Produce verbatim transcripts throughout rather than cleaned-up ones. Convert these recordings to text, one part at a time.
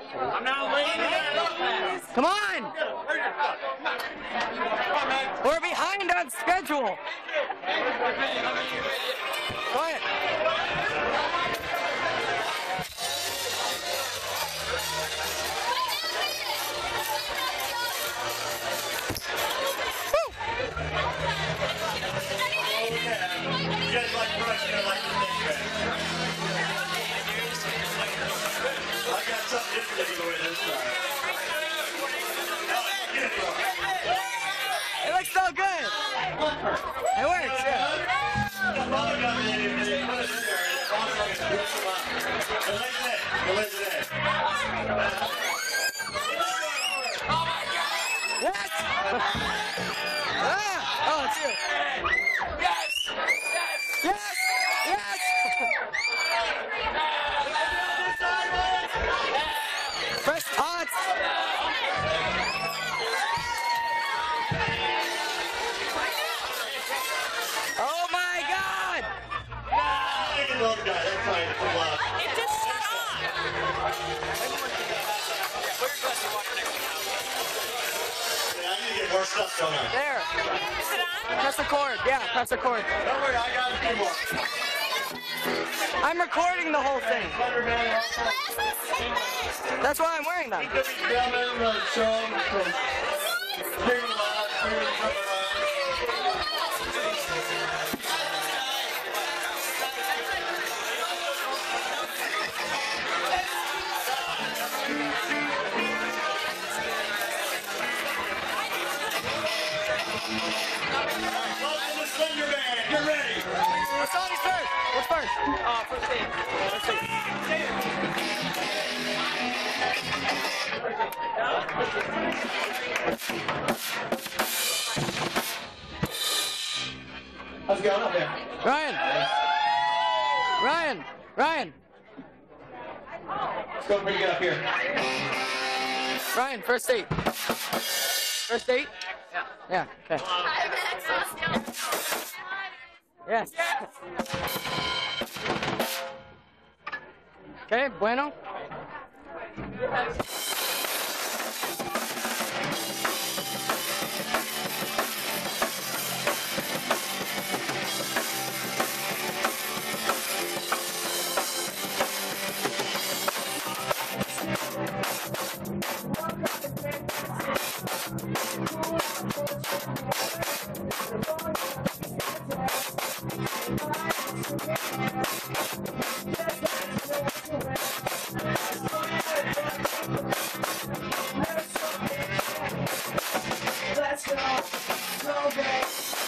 I'm not leaving. Come on! We're behind on schedule. Quiet. You guys like Brush, you're gonna like the next band. I got something different to give away this time. It looks so good. It works, yeah. The mother got me in here, they put it in there, and the mother got me to come out. The lazy day, the lazy day. Oh my God! Yes! Ah! Oh, it's you. Yes! Yes! Yes! Yes! Fresh tots! Oh my God! Look at the other guy, that's fine, it's a lot. It just shut off! Yeah, I need to get more stuff going on. There. Is it on? Press the cord. Yeah, press the cord. Don't worry, I got a few more. I'm recording the whole thing. Spider-Man, That's why I'm wearing them. P W Gentlemen, the show from King Live, King Live. Welcome to Slender Band. Get ready. What song is first? What's first? Oh, first aid. Let's see. How's it going up there? Ryan. Ryan. Ryan. It's going pretty good up here. Ryan, first date. First date? Yeah. Yeah, okay. Yes. Okay, bueno. Let's go, go back.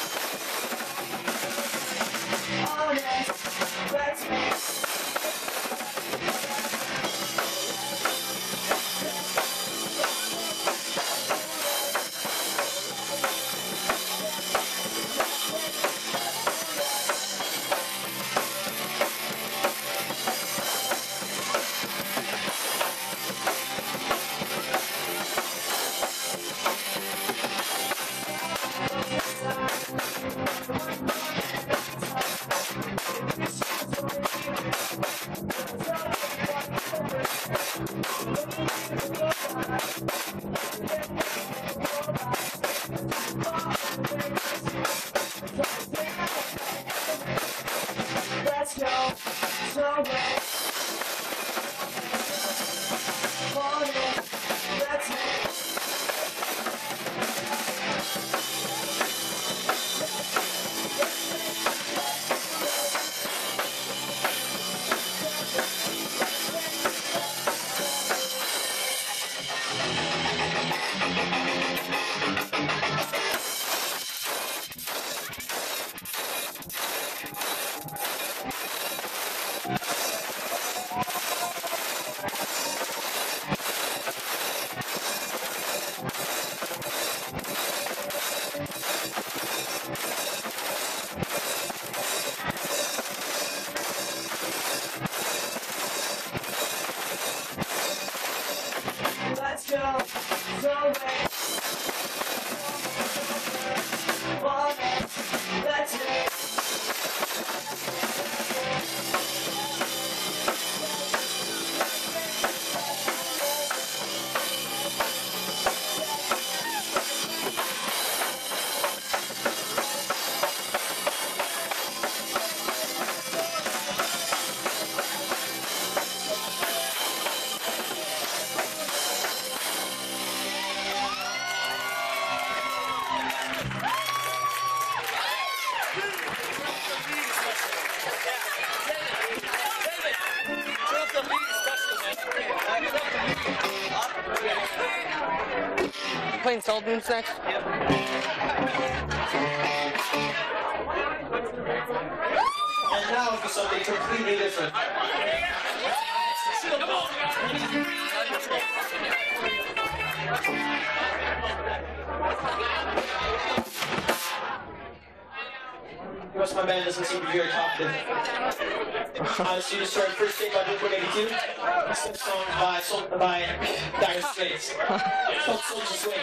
Honest, let's make. Let's go, so bad. Honest, let's make. Let's go, so bad. Honest, let's make. playing Sultan's next? And now for something completely different. Come on. The rest of my band doesn't seem to be very confident. Honestly, just started first take by Blink one eighty-two. This is a song by, Sol- by Dire Straits. It's called Soulja Swing.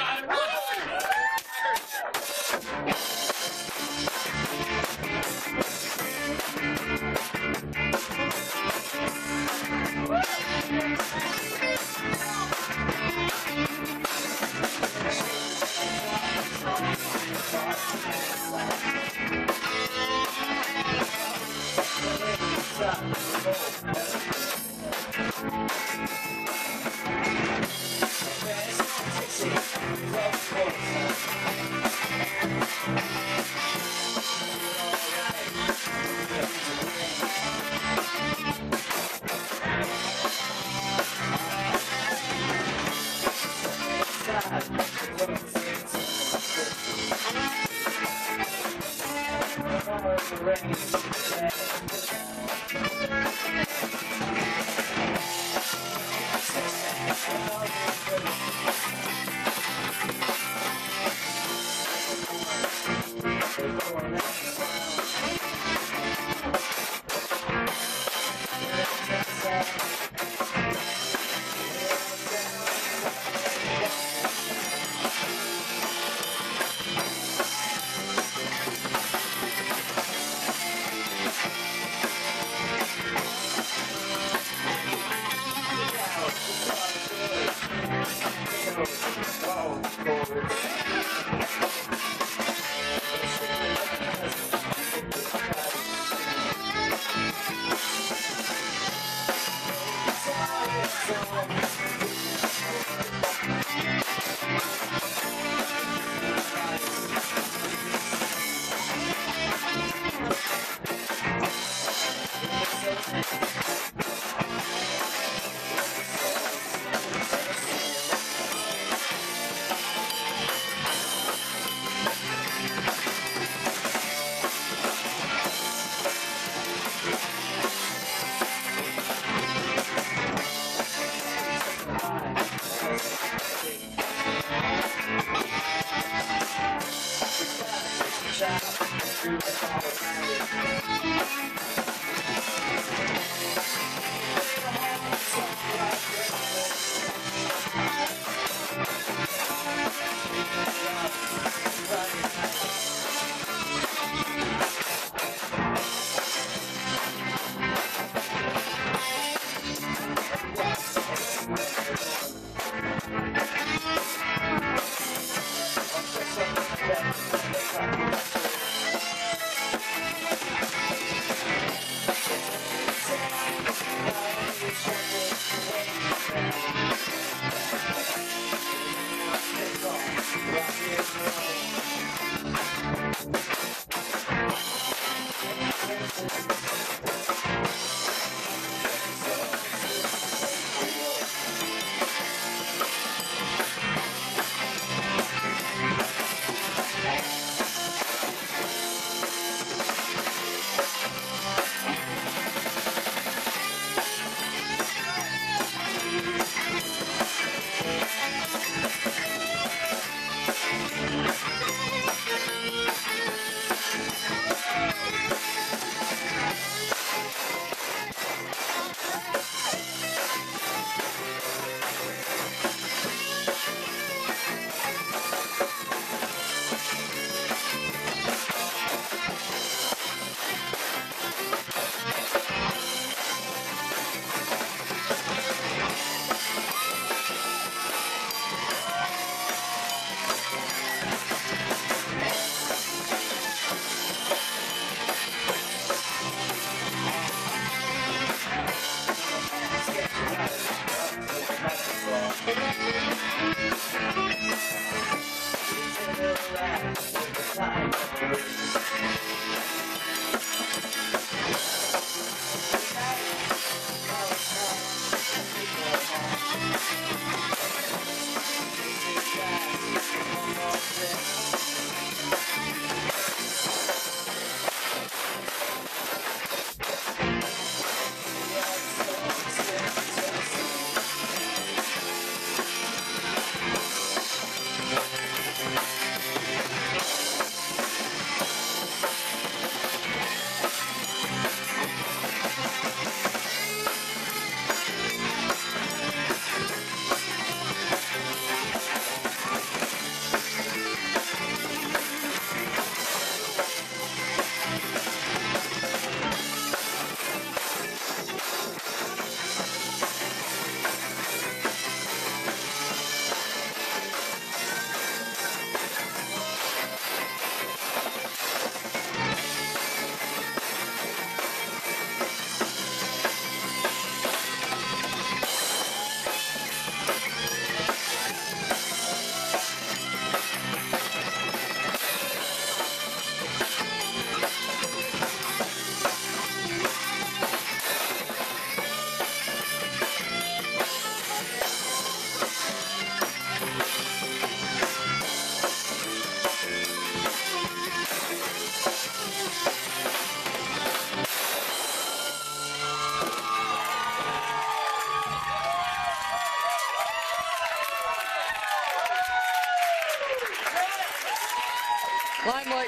Limelight.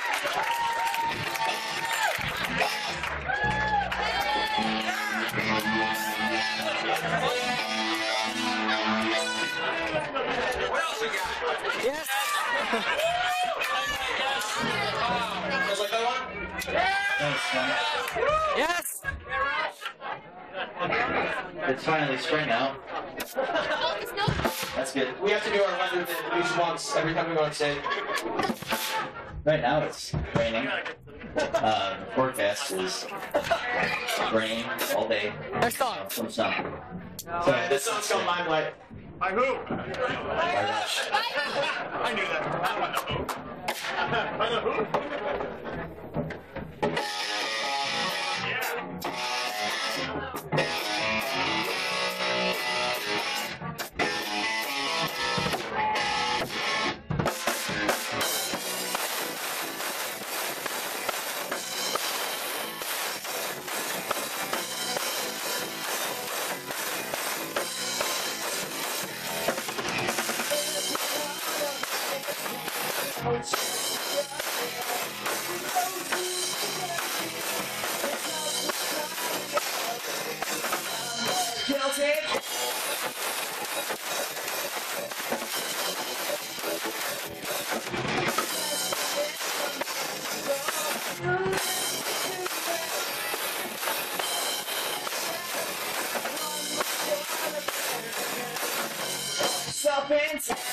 Yes. Feels like that one? Yes. It's finally spring out. That's good. We have to do our weather thing at least once every time we go on stage. Right now it's raining. Uh, the forecast is rain all day. Next song. Some sun. So this song's called Limelight. By who? By Rush. I knew that. By the who? Guilty. Self-intent.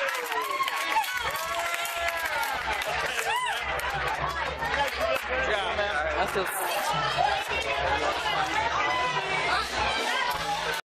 Yeah, man. That's just...